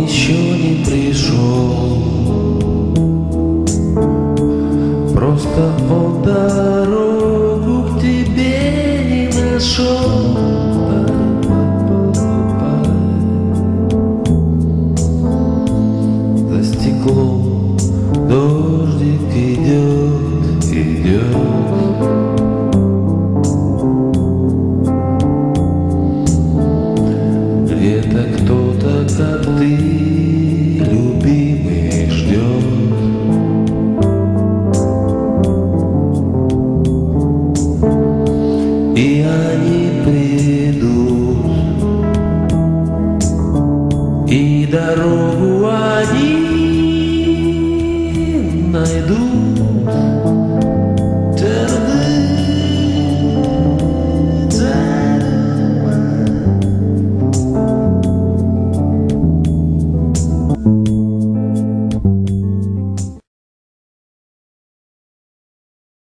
еще не пришел. Просто он дорогу к тебе не нашел. За стеклом дождик идет, идет. Где-то кто-то, как ты, любимый, ждет. И они придут, и дорогу они найдут.